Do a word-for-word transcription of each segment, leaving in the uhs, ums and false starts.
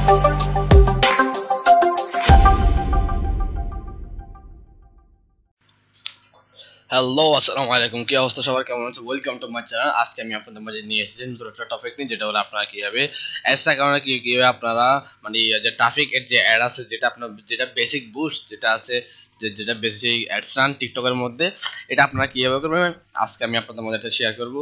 Hello আসসালামু আলাইকুম, কি অবস্থা সবার, কেমন আছো? Welcome to my channel. আজকে আমি আপনাদের মাঝে নিয়ে এসেছি নতুন একটা টপিক নিয়ে, যেটা হলো আপনারা কিভাবে অ্যাডস অ্যাকাউন্টে কি কিভাবে আপনারা মানে যে ট্রাফিক এর যে অ্যাড আছে, যেটা আপনার যেটা বেসিক বুস্ট যেটা আছে, যে যেটা বেসিক অ্যাডস রান টিকটকের মধ্যে, এটা আপনারা কিভাবে করবেন আজকে আমি আপনাদের মধ্যে এটা শেয়ার করব।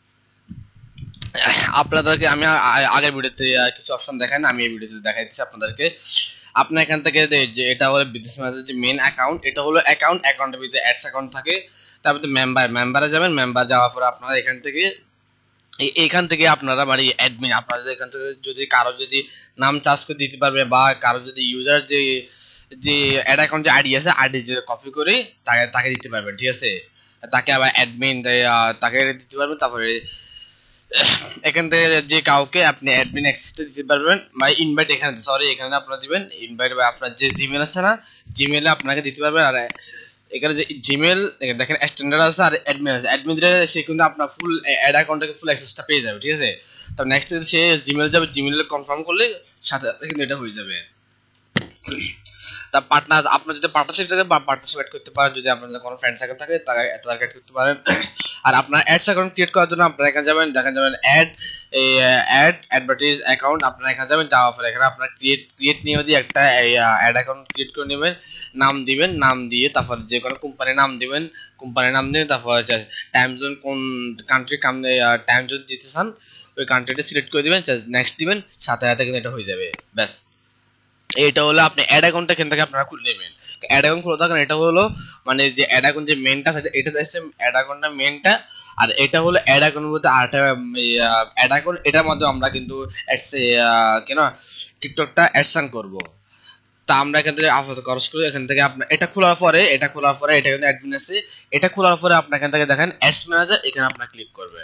আপনাদেরকে আমি আগের ভিডিওতে কিছু অপশন দেখাই না, আমি এই ভিডিওতে দেখাই দিচ্ছি আপনাদেরকে। আপনার এখান থেকে যে এটা হলো বিজনেস ম্যানেজার যে মেন অ্যাকাউন্ট, এটা হলো অ্যাকাউন্ট অ্যাকাউন্টের ভিতরে অ্যাডস অ্যাকাউন্ট থাকে। তারপরে মেম্বার মেম্বারে যাবেন, মেম্বার যাওয়ার পরে আপনারা এখান থেকে এইখান থেকে আপনারা মানে অ্যাডমিন, আপনারা এখান থেকে যদি কারো যদি নাম চার্জ করে দিতে পারবে, বা কারো যদি ইউজার যে যে অ্যাড অ্যাকাউন্ট যে আইডি আছে, আইডি যে কপি করে তাকে তাকে দিতে পারবেন, ঠিক আছে। তাকে আবার অ্যাডমিন তাকে দিতে পারবেন। তারপরে এখান থেকে যে কাউকে আপনি অ্যাডমিন অ্যাক্সেসটা দিতে পারবেন, বা ইনভাইট এখানে সরি এখানে আপনারা দিবেন ইনভাইট, বা আপনার যে জিমেল আছে না, জিমেলে আপনাকে দিতে পারবেন। আর এখানে যে জিমেল দেখেন স্ট্যান্ডার্ড আছে আর অ্যাডমিন আছে, অ্যাডমিন দিলে সে কিন্তু আপনার ফুল অ্যাড অ্যাকাউন্টটাকে ফুল অ্যাক্সেসটা পেয়ে যাবে, ঠিক আছে। তো নেক্সট সে জিমেল যাবে, জিমেলে কনফার্ম করলে সাথে সাথে কিন্তু এটা হয়ে যাবে। তা পার্টনার, আপনার যদি পার্টনারশিপ থাকে বা পার্টনারশিপ অ্যাড করতে পারেন, যদি আপনাদের কোনো ফ্রেন্ড সার্কেল থাকে তারা তাদেরকে অ্যাড করতে পারেন। আর আপনার অ্যাডস অ্যাকাউন্ট ক্রিয়েট করার জন্য আপনারা এখানে যাবেন, দেখেন যাবেন অ্যাড এই অ্যাড অ্যাডভার্টাইজ অ্যাকাউন্ট, আপনারা এখানে যাবেন, যাওয়ার পরে এখানে আপনার ক্রিয়েট ক্রিয়েট নিয়ে দিয়ে একটা অ্যাড অ্যাকাউন্ট ক্রিয়েট করে নেবেন, নাম দিবেন, নাম দিয়ে তারপর যে কোনো কোম্পানির নাম দিবেন, কোম্পানির নাম দিয়ে তারপর টাইম জোন কোন কান্ট্রি টাইম জোন দিতে চান ওই কান্ট্রিটা সিলেক্ট করে দিবেন, নেক্সট দিবেন, সাথে সাথে কিন্তু এটা হয়ে যাবে। ব্যাস, এটা হলো আপনি অ্যাড অ্যাকাউন্টটা এখান থেকে আপনারা খুলে নেবেন। অ্যাড অ্যাকাউন্ট খুলে থাকেন, এটা হলো মানে যে অ্যাড অ্যাকাউন্ট যে মেনটা এটা হচ্ছে অ্যাড অ্যাকাউন্টটা মেনটা, আর এটা হলো অ্যাড অ্যাকাউন্টের মধ্যে আরেকটা অ্যাড অ্যাকাউন্ট, এটার মধ্যে আমরা কিন্তু কেন টিকটকটা অ্যাডসান করব। তা আমরা এখান থেকে আপাতত খরচ করি, এখান থেকে আপনার এটা খোলার পরে এটা খোলার পরে এটা কিন্তু অ্যাডমিন আছে, এটা খোলার পরে আপনার এখান থেকে দেখেন অ্যাডস ম্যানেজার, এখানে আপনার ক্লিক করবেন।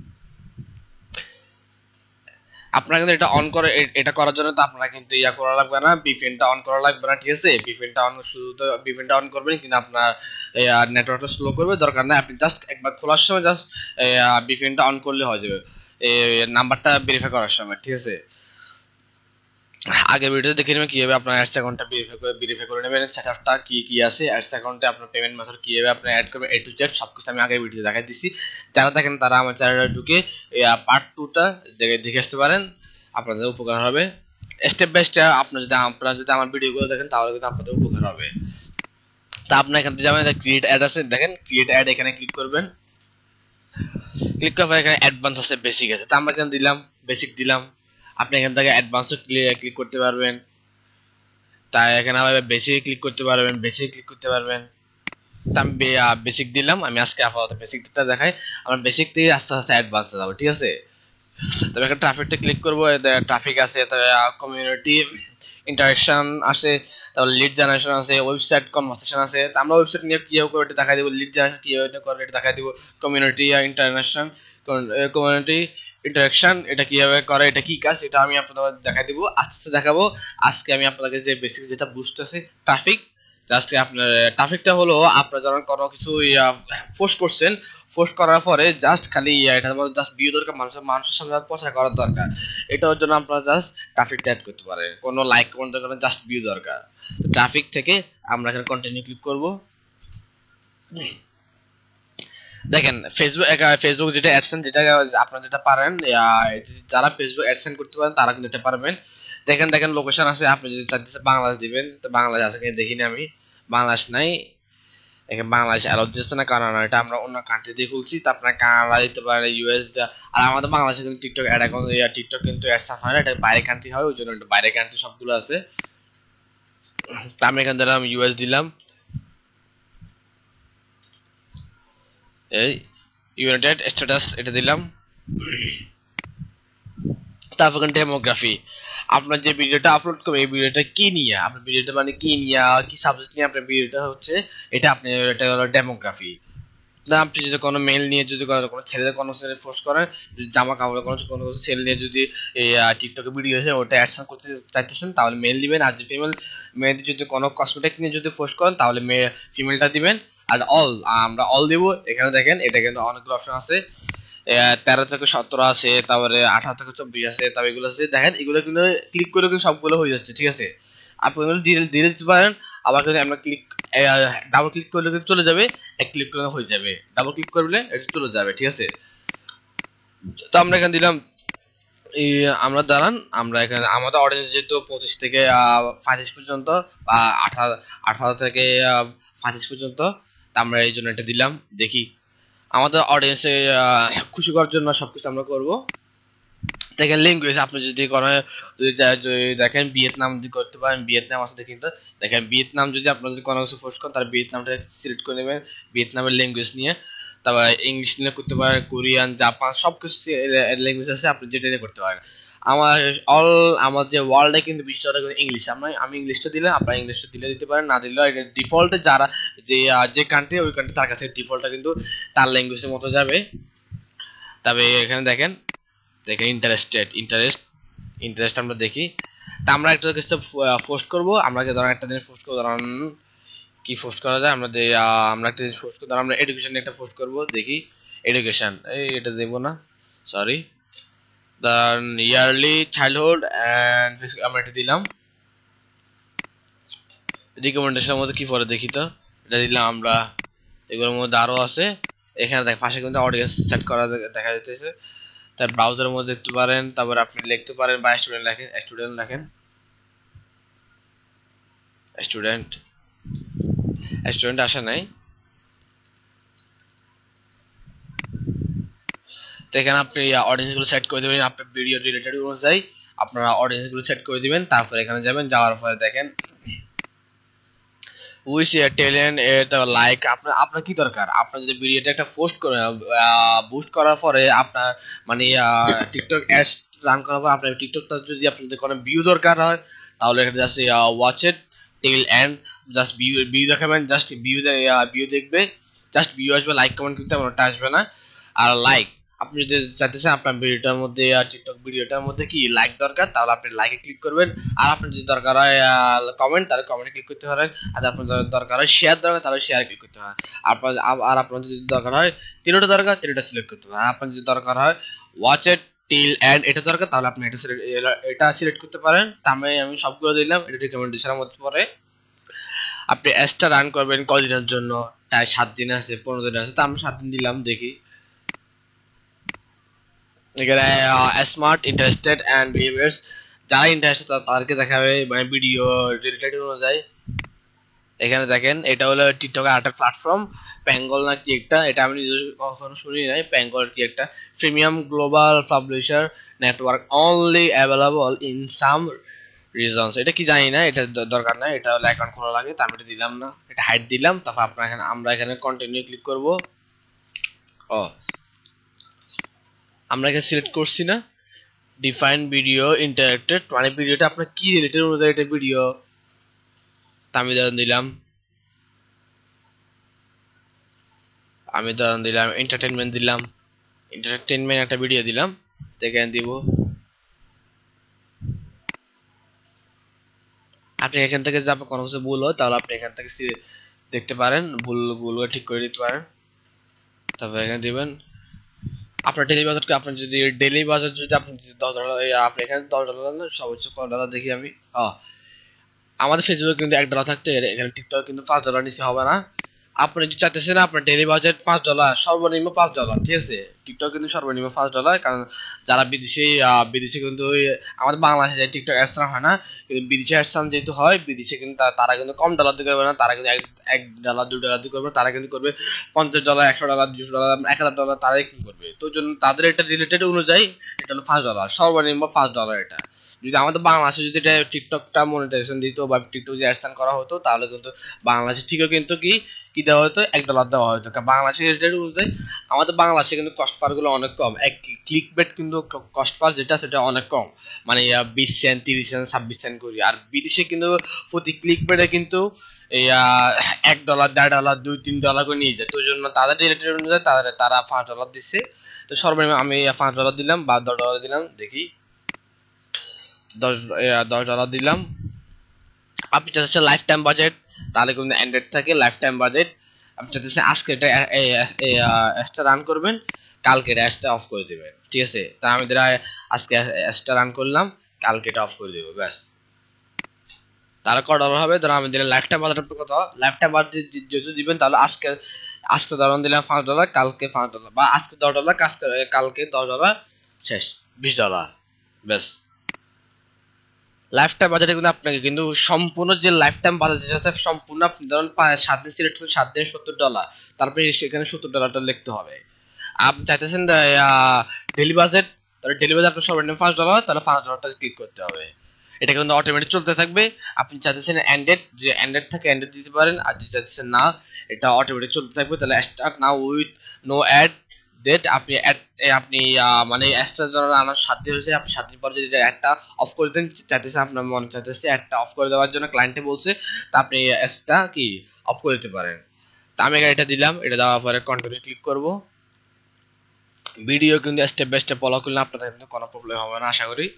আপনারা কিন্তু এটা অন করে এটা করার জন্য তো আপনারা কিন্তু ইয়া করা লাগবে না, বিপিএনটা অন করা লাগবে না, ঠিক আছে। বিপিএনটা অন শুধু তো বিপিএনটা অন করবেন, কিন্তু আপনার নেটওয়ার্কটা স্লো করবে, দরকার নাই। আপনি জাস্ট একবার খোলার সময় জাস্ট বিপিএনটা অন করলে হয়ে যাবে, এই নাম্বারটা ভেরিফাই করার সময়, ঠিক আছে। আগে ভিডিও দেখে নেবেন কিভাবে আপনার অ্যাডস অ্যাকাউন্টটা ভেরিফাই করে ভেরিফাই করে নেবেন, সেটআপটা কি কি আছে অ্যাডস অ্যাকাউন্টে, আপনার পেমেন্ট মেথড কিভাবে আপনি অ্যাড করবেন, এ টু জেড সবকিছু আমি আগে ভিডিও দেখাই দিছি। যারা দেখেন তারা আমার চ্যানেলে ঢুকে পার্ট টুটা দেখে দেখে আসতে পারেন, আপনাদের উপকার হবে। স্টেপ বাই স্টেপ আপনার যদি আপনারা যদি আমার ভিডিওগুলো দেখেন তাহলে কিন্তু আপনাদের উপকার হবে। তা আপনার এখান থেকে যাবেন, ক্রিয়েট অ্যাড আছে, দেখেন ক্রিয়েট অ্যাড, এখানে ক্লিক করবেন। ক্লিক করার পরে এখানে অ্যাডভান্স আছে, বেসিক আছে, তা আমরা এখানে দিলাম বেসিক দিলাম। আপনি এখান থেকে অ্যাডভান্সও ক্লিক করতে পারবেন, তাই এখানে আবার বেসিক ক্লিক করতে পারবেন, বেসিক ক্লিক করতে পারবেন। তা আমি বেসিক দিলাম, আমি আজকে আপাতত বেসিক দিকটা দেখাই, আমরা বেসিক থেকে আস্তে আস্তে অ্যাডভান্সে যাবো, ঠিক আছে। তবে এখানে ট্রাফিকটা ক্লিক করবো, ট্রাফিক আছে, তবে কমিউনিটি ইন্টারাকশন আছে, তারপর লিড জেনারেশন আছে, ওয়েবসাইট কনভারসেশন আছে। তো আমরা ওয়েবসাইট নিয়ে কীভাবে করে এটা দেখাই দেবো, লিড জেনারেশন কীভাবে করে এটা দেখাই দেবো, কমিউনিটি ইন্টারন্যাশনাল কমিউনিটি ইন্টারাকশন এটা কীভাবে করে, এটা কী কাজ, এটা আমি আপনাদের দেখাই দেবো, আস্তে আস্তে দেখাবো। আজকে আমি আপনাদেরকে যে বেসিক যেটা বুস্ট আছে ট্রাফিক, জাস্ট আপনার ট্রাফিকটা হলো আপনার যখন কোনো কিছু পোস্ট করছেন, পোস্ট করার পরে জাস্ট খালি এটার মধ্যে জাস্ট ভিউ দরকার, মানুষের মানুষের সামনে প্রচার করার দরকার, এটার জন্য আপনারা জাস্ট ট্রাফিক অ্যাড করতে পারেন, কোনো লাইক কমেন্ট দরকার, জাস্ট ভিউ দরকার। ট্রাফিক থেকে আমরা এখানে কন্টিনিউ ক্লিক করব। দেখেন ফেসবুক ফেসবুক যেটা অ্যাডসেন্স, যেটা আপনারা যেটা পারেন, যারা ফেসবুক অ্যাডসেন্স করতে পারেন তারা কিন্তু এটা পারবেন। দেখেন দেখেন লোকেশন আছে, আপনি যদি চাইতেছেন বাংলাদেশ দিবেন, তো বাংলাদেশ আছে কিনা দেখিনি আমি, বাংলাদেশ নাই, এখানে বাংলাদেশ অ্যালাউ দিচ্ছে না, কারণ এটা আমরা অন্য কান্ট্রি দিয়ে খুলছি। তো আপনার কানাডা দিতে পারেন, ইউএস, আর আমাদের বাংলাদেশে কিন্তু টিকটক অ্যাড এখন টিকটক কিন্তু অ্যাডসান হয় না, এটা বাইরের কান্ট্রি হয়, ওই জন্য এটা বাইরের কান্ট্রি সবগুলো আছে। তো আমি এখানে দিলাম ইউএস দিলাম, এই ইউনাইটেড স্ট্যাটাস এটা দিলাম। তারপর ডেমোগ্রাফি, আপনার যে ভিডিওটা আপলোড করবে এই ভিডিওটা কি নিয়ে, আপনার ভিডিওটা মানে কি নিয়ে, কি সাবজেক্ট নিয়ে আপনার ভিডিওটা হচ্ছে, এটা আপনি এটা হলো ডেমোগ্রাফি। আপনি যদি কোনো মেল নিয়ে যদি কোনো ছেলেদের কোনো ছেলে পোস্ট করেন, জামা কাপড়ে কোনো কোনো ছেলে নিয়ে যদি এই টিকটকে ভিডিও আছে ওটা অ্যাডসেন্স করতে চাইতেছেন তাহলে মেল দিবেন, আর যদি ফিমেল মেয়েদের যদি কোনো কসমেটিক নিয়ে যদি পোস্ট করেন তাহলে মেয়ে ফিমেলটা দিবেন, আর অল আমরা অল দিব। এখানে দেখেন এটা কিন্তু অনেকগুলো অপশন আছে, তেরো থেকে সতেরো আছে, তারপরে আঠারো থেকে চব্বিশ আছে, তারপরে এগুলো আছে দেখেন, এগুলো কিন্তু ক্লিক করে কিন্তু সবগুলো হয়ে যাচ্ছে, ঠিক আছে। আপনি ধীরে ধীরে দিতে পারেন, আবার কিন্তু আমরা ক্লিক ডাবল ক্লিক করলে কিন্তু চলে যাবে, এক ক্লিক করলে হয়ে যাবে, ডাবল ক্লিক করলে এটা চলে যাবে, ঠিক আছে। তো আমরা এখানে দিলাম এই আমরা দাঁড়ান, আমরা এখানে আমাদের অডিয়েন্স যেহেতু পঁচিশ থেকে পঁয়ত্রিশ পর্যন্ত বা আঠারো আঠারো থেকে পঁয়ত্রিশ পর্যন্ত, তা আমরা এই জন্য এটা দিলাম। দেখি আমাদের অডিয়েন্সে খুশি করার জন্য সবকিছু আমরা করবো। দেখেন ল্যাঙ্গুয়েজ আপনি যদি করেন, যদি দেখেন ভিয়েতনাম যদি করতে পারেন, ভিয়েতনাম আছে দেখেন, তো দেখেন ভিয়েতনাম যদি আপনার যদি কোনো কিছু পোস্ট করেন তাহলে ভিয়েতনামটা সিলেক্ট করে নেবেন, ভিয়েতনামের ল্যাঙ্গুয়েজ নিয়ে। তারপর ইংলিশ নিয়ে করতে পারেন, কোরিয়ান, জাপান, সব কিছু ল্যাঙ্গুয়েজ আছে, আপনি যেটা নিয়ে করতে পারেন। আমার অল আমার যে ওয়ার্ল্ডে কিন্তু বিশেষত ইংলিশ, আমরা আমি ইংলিশটা দিলে আপনারা ইংলিশটা দিলে দিতে পারেন, না দিলেও এটা ডিফল্টে যারা যে যে কান্ট্রি ওই কান্ট্রি তার কাছে ডিফল্টটা কিন্তু তার ল্যাঙ্গুয়েজের মতো যাবে। তবে এখানে দেখেন দেখেন ইন্টারেস্টেড ইন্টারেস্ট ইন্টারেস্ট আমরা দেখি। তা আমরা একটা কিছু পোস্ট করবো, আমরা ধরেন একটা জিনিস পোস্ট করবো, ধরেন কি পোস্ট করা যায়, আমরা আমরা একটা জিনিস পোস্ট করবো, আমরা এডুকেশন একটা পোস্ট করবো, দেখি এডুকেশন, এই এটা দেবো না, sorry, then early childhood and আমরা এটা দিলাম। রিকমেন্ডেশনের মধ্যে কি পরে দেখি, তো এটা দিলাম আমরা। এগুলোর মধ্যে আরও আছে, এখানে দেখ পাশে কিন্তু অডিয়েন্স সেট করা দেখা যাচ্ছে, তাই ব্রাউজারের মধ্যে দেখতে পারেন। তারপর আপনি লিখতে পারেন বা স্টুডেন্ট লেখেন, স্টুডেন্ট লেখেন, স্টুডেন্ট স্টুডেন্ট আসে নাই। তো এখানে আপনি অডিয়েন্সগুলো সেট করে দেবেন, আপনার ভিডিও রিলেটেড অনুযায়ী আপনারা অডিয়েন্সগুলো সেট করে দিবেন। তারপর এখানে যাবেন, যাওয়ার পরে দেখেন উইচ ট্যালেন্ট এটা লাইক আপনার আপনার কি দরকার, আপনার যদি ভিডিওটা একটা পোস্ট করেন, বুস্ট করার পরে আপনার মানে টিকটক অ্যাডস রান করার পর আপনার টিকটকটা যদি আপনাদের কোনো ভিউ দরকার হয়, তাহলে এখানে just watch it till end, just view view দেখাবেন, জাস্ট ভিউ ভিউ দেখবে, জাস্ট ভিউ আসবে, লাইক কমেন্ট করতে ওটা আসবে না। আর লাইক আপনি যদি চাইতেছেন আপনার ভিডিওটার মধ্যে টিকটক ভিডিওটার মধ্যে কি লাইক দরকার, তাহলে আপনি লাইকে ক্লিক করবেন। আর আপনার যদি দরকার হয় কমেন্ট, তাহলে কমেন্টে ক্লিক করতে পারেন। আর আপনার দরকার হয় শেয়ার দরকার, তাহলে শেয়ার ক্লিক করতে পারেন। আপনার আর আপনার যদি দরকার হয় তিনটা দরকার, তিনটা সিলেক্ট করতে পারেন। আপনার যদি দরকার হয় ওয়াচ ইট টিল এন্ড এটা দরকার, তাহলে আপনি এটা সিলেক্ট এটা সিলেক্ট করতে পারেন। তাহলে আমি সবগুলো দিলাম, এটা রিকমেন্ডেশনের মধ্যে পড়ে। আপনি অ্যাডসটা রান করবেন কদিনের জন্য, তাই সাত দিন আছে, পনেরো দিন আছে, তো আমি সাত দিন দিলাম। দেখি এখানে স্মার্ট ইন্টারেস্টেড অ্যান্ড ভিউয়ার্স, যারা ইন্টারেস্টেড তাদেরকে দেখাবে মানে ভিডিও রিলেটেড অনুযায়ী। এখানে দেখেন এটা হলো টিকটকের আরেকটা প্ল্যাটফর্ম, প্যাঙ্গল না কি একটা, এটা আমি কখনো শুনি নাই। প্যাঙ্গল কি একটা premium global publisher network only available in some reasons, এটা কি জানি না, এটা দরকার নাই, এটা হলো অ্যাকাউন্ট খোলা লাগে, তো আমি এটা দিলাম না, এটা হাইড দিলাম। তারপর আপনার এখানে আমরা এখানে কন্টিনিউ ক্লিক করব। ও আমরা এখানে সিলেক্ট করছি না ডিফাইন ভিডিও ইন্টারেক্টেড, মানে ভিডিওটা আপনার কি রিলেটেড অনুযায়ী এটা ভিডিও, তা আমি ধরুন দিলাম আমি ধরুন দিলাম এন্টারটেনমেন্ট দিলাম, এন্টারটেনমেন্ট একটা ভিডিও দিলাম, দেখেন দিব। আপনি এখান থেকে যদি আপনার কোনো কিছু ভুল হয়, তাহলে আপনি এখান থেকে দেখতে পারেন, ভুলগুলো ঠিক করে দিতে পারেন। তারপর এখানে দিবেন আপনার ডেলি বাজেটকে, আপনার যদি ডেলি বাজেট যদি আপনি দশ ডলার, আপনি এখানে দশ ডলার না সর্বোচ্চ কত ডলার দেখি আমি। হ্যাঁ আমাদের ফেসবুকে কিন্তু এক ডলার থাকতে, এখানে টিকটক কিন্তু পাঁচ ডলার নিচে হবে না। আপনি যদি চাইতেছেন আপনার ডেলি বাজেট পাঁচ ডলার, সর্বনিম্ন পাঁচ ডলার, ঠিক আছে। টিকটক কিন্তু সর্বনিম্ন পাঁচ ডলার, কারণ যারা বিদেশি বিদেশি কিন্তু আমাদের বাংলাদেশে টিকটক অ্যাডস হয় না, কিন্তু বিদেশি অ্যাডস যেহেতু হয়, বিদেশে কিন্তু তারা কিন্তু কম ডলার দিয়ে করবে না, তারা কিন্তু এক ডলার দুই ডলার দিয়ে করবে, তারা কিন্তু করবে পঞ্চাশ ডলার, একশো ডলার, দুশো ডলার, এক হাজার ডলার, তারাই কিন্তু করবে। তো জন্য তাদের এটা রিলেটেড অনুযায়ী এটা হলো পাঁচ ডলার, সর্বনিম্ন পাঁচ ডলার। এটা যদি আমাদের বাংলাদেশে যদি এটা টিকটকটা মনিটাইজেশন দিত বা টিকটক যদি অ্যাডস করা হতো, তাহলে কিন্তু বাংলাদেশে ঠিকও কিন্তু কি কি দেওয়া হতো, এক ডলার দেওয়া হতো। বাংলাদেশের রেটের অনুযায়ী আমাদের বাংলাদেশে কিন্তু কস্ট পারগুলো অনেক কম, এক ক্লিক বেট কিন্তু কস্ট পার যেটা সেটা অনেক কম, মানে বিশ সেন্ট, তিরিশ সেন্ট, ছাব্বিশ সেন্ট করি। আর বিদেশে কিন্তু প্রতি ক্লিক বেটে কিন্তু এই এক ডলার, দেড় ডলার, দুই তিন ডলার করে নিয়ে যায়। তো জন্য তাদের রেটের অনুযায়ী তাদের তারা পাঁচ ডলার দিচ্ছে। তো সর্বনিম্ন আমি পাঁচ ডলার দিলাম বা দশ ডলার দিলাম, দেখি দশ দশ ডলার দিলাম। আপনি চাচ্ছেন লাইফ টাইম বাজেট, তাহলে কিন্তু অ্যান্ড্রয়েড থাকে লাইফ টাইম বাজেট। আপনি চাচ্ছেন আজকে এটা এক্সট্রা রান করবেন, কালকে অ্যাডসটা অফ করে দিবেন, ঠিক আছে? তা আমি ধরা আজকে অ্যাডসটা রান করলাম, কালকে এটা অফ করে দিব, ব্যাস। তাহলে কত ডলার হবে? ধরো আমি দিলাম লাইফটাইম বাজার কত, লাইফটাইম বাজার যেহেতু দিবেন তাহলে আজকে আজকে ধরুন দিলাম পাঁচ ডলার, কালকে পাঁচ ডলার, বা আজকে দশ ডলার, কালকে দশ ডলার, শেষ বিশ ডলার, ব্যাস। লাইফ টাইম বাজেটে কিন্তু আপনাকে কিন্তু সম্পূর্ণ যে লাইফ টাইম বাজেট যেটা সম্পূর্ণ আপনি ধরুন সাত দিন সিলেক্ট করে সাত দিনে সত্তর ডলার, তারপরে সেখানে সত্তর ডলারটা লিখতে হবে। আপনি চাইতেছেন ডেলি বাজেট, তাহলে ডেলি বাজেট আপনার সর্বনিম্ন পাঁচ ডলার, তাহলে পাঁচ ডলারটা ক্লিক করতে হবে। এটা কিন্তু অটোমেটিক চলতে থাকবে। আপনি চাইতেছেন অ্যান্ড্রয়েড, যে অ্যান্ড্রয়েড থাকে অ্যান্ড্রয়েড দিতে পারেন, আর যদি চাইতেছেন না এটা অটোমেটিক চলতে থাকবে, তাহলে start now with no ad date আপনি আপনি মানে অ্যাডটা ধরুন আমার সাত দিন হয়েছে, আপনি সাত দিন পর যদি অ্যাডটা অফ করে দেন, চাইতেছে আপনার মনে চাইতেছে অ্যাডটা অফ করে দেওয়ার জন্য ক্লায়েন্টে বলছে, তা আপনি অ্যাডটা কি অফ করে দিতে পারেন। তা আমি এটা দিলাম, এটা দেওয়ার পরে কন্টিনিউ ক্লিক করব। ভিডিও কিন্তু স্টেপ বাই স্টেপ ফলো করলে আপনাদের কিন্তু কোনো প্রবলেম হবে না আশা করি।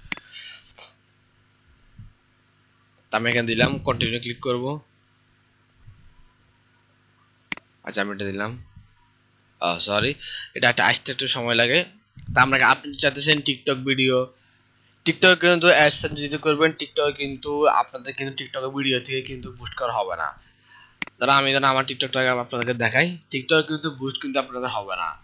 তা আমি এখানে দিলাম, কন্টিনিউ ক্লিক করব। আচ্ছা আমি এটা দিলাম, সরি এটা একটা আসতে একটু সময় লাগে। তা আমরা আপনি চাইতেছেন টিকটক ভিডিও, টিকটক কিন্তু অ্যাডসেন্স যদি করবেন, টিকটক কিন্তু আপনাদের কিন্তু টিকটক ভিডিও থেকে কিন্তু বুস্ট করা হবে না। ধরো আমি যেন আমার টিকটকটাকে আপনাদেরকে দেখাই, টিকটক কিন্তু বুস্ট কিন্তু আপনাদের হবে না।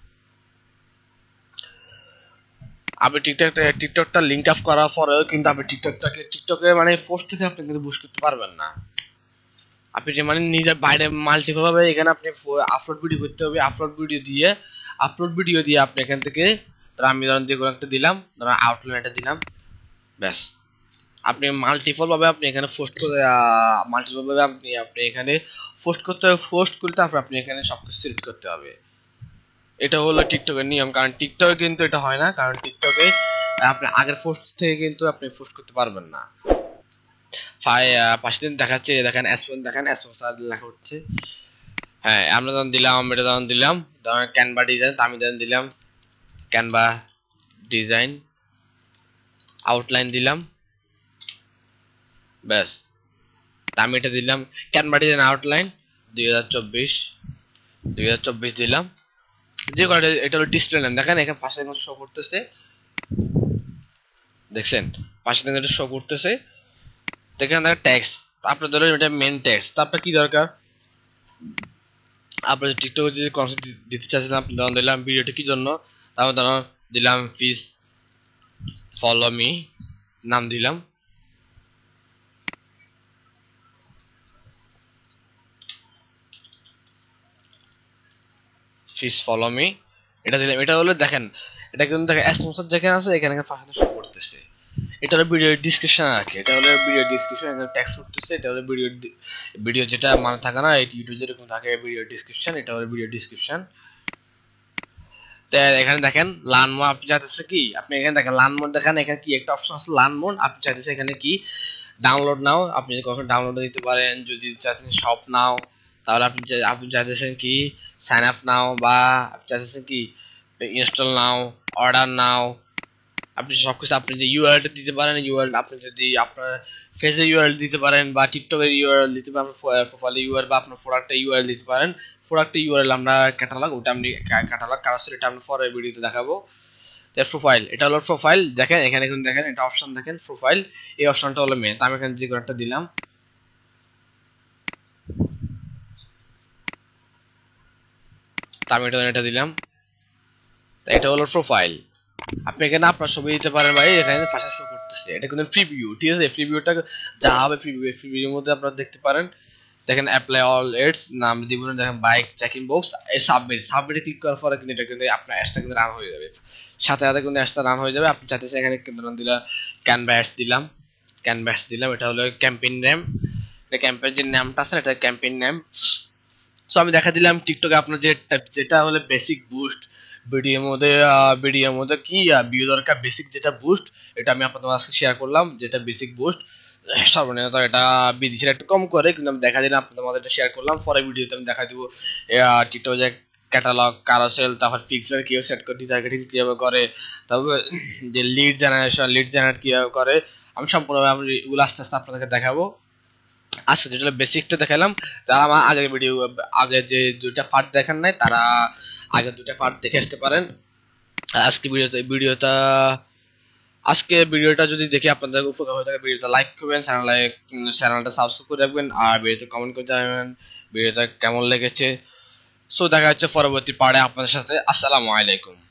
আপনি টিকটক টিকটকটা লিঙ্ক আপ করার পরেও কিন্তু আপনি টিকটকটাকে টিকটকে মানে পোস্ট থেকে আপনি কিন্তু বুস্ট করতে পারবেন না। আপনি যে মানে নিজের বাইরে মাল্টিপল ভাবে এখানে আপনি আপলোড ভিডিও করতে হবে, আপলোড ভিডিও দিয়ে আপলোড ভিডিও দিয়ে আপনি এখান থেকে ধরো আমি ধরেন যে কোনো একটা দিলাম, ধরো আউটলাইনটা দিলাম, ব্যাস। আপনি মাল্টিপল ভাবে আপনি এখানে পোস্ট করে মাল্টিপল ভাবে আপনি আপনি এখানে পোস্ট করতে হবে, পোস্ট করে তারপর আপনি এখানে সবকিছু সিলেক্ট করতে হবে। এটা হলো টিকটকের নিয়ম, কারণ টিকটকে কিন্তু এটা হয় না, কারণ টিকটকে আপনি আগের পোস্ট থেকে কিন্তু আপনি পোস্ট করতে পারবেন না। পাঁচ দিন দেখাচ্ছে, দেখেন অ্যাসপন, দেখেন অ্যাসপন লেখা হচ্ছে। হ্যাঁ আমরা যখন দিলাম, এটা যখন দিলাম ধরেন ক্যানভা ডিজাইন, আমি যখন দিলাম ক্যানভা ডিজাইন আউটলাইন দিলাম, ব্যাস। আমি এটা দিলাম ক্যানভা ডিজাইন আউটলাইন দুই হাজার চব্বিশ দুই হাজার চব্বিশ দিলাম, যে কটা এটা হলো ডিসপ্লে নেম, দেখেন এখানে পাশে দেখুন শো করতেছে, দেখছেন পাশে দেখুন এটা শো করতেছে, দেখেন দেখেন ট্যাক্স, আপনার ধরো এটা মেন ট্যাক্স। তো আপনার কি দরকার, আপনার টিকটকে যদি কনসেপ্ট দিতে চাচ্ছেন, আপনি ধরুন দিলাম ভিডিওটা কি জন্য, তারপর ধরুন দিলাম ফিস ফলো মি, নাম দিলাম, ফিস ফলো মি, এটা দিলাম। এটা হলো দেখেন এটা কিন্তু দেখেন স্পন্সর যেখানে আছে এখানে পাশে শো করতেছে, এটা হলো ভিডিও ডিসক্রিপশন আর কি, এটা হলো ভিডিও ডিসক্রিপশন, এখানে ট্যাক্স করতেছে, এটা হলো ভিডিও ভিডিও যেটা মানে থাকে না ইউটিউব যেরকম থাকে ভিডিও ডিসক্রিপশন, এটা হলো ভিডিও ডিসক্রিপশন। তো এখানে দেখেন লার্ন মোড, আপনি চাইতেছে কি আপনি এখানে দেখেন লার্ন মোড, দেখেন এখানে কি একটা অপশন আছে লার্ন মোড, আপনি চাইতেছে এখানে কি ডাউনলোড নাও, আপনি কখন ডাউনলোড দিতে পারেন, যদি চাইতেছেন শপ নাও, তাহলে আপনি আপনি চাইতেছেন কি সাইন আপ নাও, বা আপনি চাইতেছেন কি ইনস্টল নাও, অর্ডার নাও, আপনি সবকিছু আপনি যে ইউআরএলটা দিতে পারেন, ইউআরএল আপনি যদি আপনার ফেসের ইউআরএল দিতে পারেন, বা টিকটকের ইউআরএল দিতে পারেন, প্রোফাইলের ইউআরএল, বা আপনার প্রোডাক্টের ইউআরএল দিতে পারেন। প্রোডাক্টের ইউআরএল আমরা ক্যাটালগ, ওটা আমি ক্যাটালগ কারোর এটা আমি পরের ভিডিওতে দেখাবো। প্রোফাইল, এটা হলো প্রোফাইল, দেখেন এখানে কিন্তু দেখেন এটা অপশন দেখেন প্রোফাইল, এই অপশনটা হলো মেন। আমি এখানে যে কোনো একটা দিলাম, আমি এটা দিলাম, এটা হলো প্রোফাইল। আপনি এখানে আপনার ছবি দিতে পারেন, ভাই এখানে পাশে শো করতেছে, এটা কিন্তু ফ্রি ভিউ, ঠিক আছে? ফ্রি ভিউটা যা হবে ফ্রি ভিউ, ফ্রি ভিউর মধ্যে আপনারা দেখতে পারেন, দেখেন অ্যাপ্লাই অল এডস নাম দিবেন, দেখেন বাইক চেকিং বক্স, এই সাবমিট, সাবমিটে ক্লিক করার পরে কিন্তু এটা কিন্তু আপনার অ্যাডসটা কিন্তু রান হয়ে যাবে, সাথে সাথে কিন্তু অ্যাডসটা রান হয়ে যাবে। আপনি চাইতেছেন এখানে কিন্তু দিলাম ক্যানভা অ্যাডস দিলাম, ক্যানভা অ্যাডস দিলাম, এটা হলো ক্যাম্পেইন নেম, এটা ক্যাম্পেইন যে নামটা আছে এটা ক্যাম্পেইন নেম। সো আমি দেখা দিলাম টিকটকে আপনার যেটা যেটা হলো বেসিক বুস্ট, ভিডিওর মধ্যে ভিডিওর মধ্যে কি ভিউ দরকার, বেসিক যেটা বুস্ট, এটা আমি আপনাদের কাছে শেয়ার করলাম, যেটা বেসিক বুস্ট সর্বনিম্ন এটা বিদেশিরা একটু কম করে, কিন্তু আমি দেখা দিলাম আপনাদের মধ্যে এটা শেয়ার করলাম। পরে ভিডিওতে আমি দেখা দিব টিকটক যে ক্যাটালগ, কারোসেল, তারপর ফিক্সার কীভাবে সেট করে, টার্গেটিং কীভাবে করে, তারপর যে লিড জেনারেশন, লিড জেনারেট কীভাবে করে, আমি সম্পূর্ণভাবে আমি এগুলো আস্তে আস্তে আপনাদেরকে দেখাবো। আচ্ছা যেটা বেসিকটা দেখালাম, তারা আমার আগের ভিডিও আগে যে দুইটা পার্ট দেখেন নাই, তারা আগে দুটো পার্ট দেখে আসতে পারেন। আজকে ভিডিওতে ভিডিওটা আজকে ভিডিওটা যদি দেখে আপনাদের উপকার হয়ে থাকে ভিডিওটা লাইক করবেন, চ্যানেলে চ্যানেলটা সাবস্ক্রাইব করে রাখবেন, আর ভিডিওতে কমেন্ট করে জানাবেন ভিডিওটা কেমন লেগেছে। সো দেখা হচ্ছে পরবর্তী পার্টে আপনাদের সাথে। আসসালামু আলাইকুম।